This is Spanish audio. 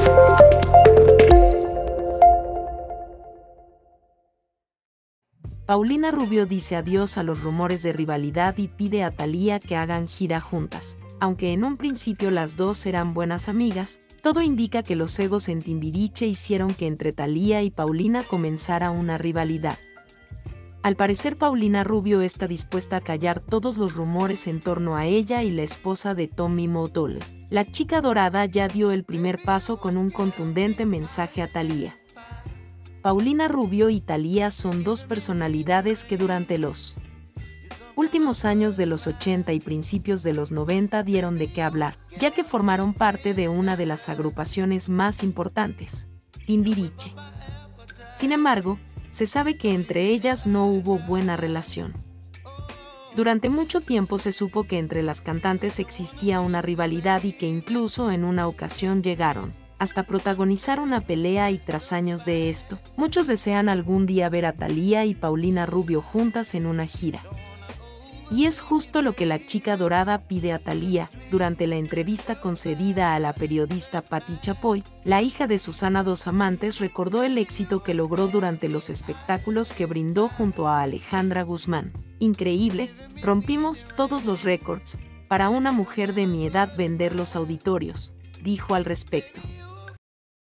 Paulina Rubio dice adiós a los rumores de rivalidad y pide a Thalía que hagan gira juntas. Aunque en un principio las dos eran buenas amigas, todo indica que los egos en Timbiriche hicieron que entre Thalía y Paulina comenzara una rivalidad. Al parecer Paulina Rubio está dispuesta a callar todos los rumores en torno a ella y la esposa de Tommy Motola. La chica dorada ya dio el primer paso con un contundente mensaje a Thalía. Paulina Rubio y Thalía son dos personalidades que durante los últimos años de los 80 y principios de los 90 dieron de qué hablar, ya que formaron parte de una de las agrupaciones más importantes, Timbiriche. Sin embargo, se sabe que entre ellas no hubo buena relación. Durante mucho tiempo se supo que entre las cantantes existía una rivalidad y que incluso en una ocasión llegaron hasta protagonizar una pelea, y tras años de esto, muchos desean algún día ver a Thalía y Paulina Rubio juntas en una gira. Y es justo lo que la chica dorada pide a Thalía. Durante la entrevista concedida a la periodista Patti Chapoy, la hija de Susana Dos Amantes recordó el éxito que logró durante los espectáculos que brindó junto a Alejandra Guzmán. Increíble, rompimos todos los récords, para una mujer de mi edad vender los auditorios, dijo al respecto.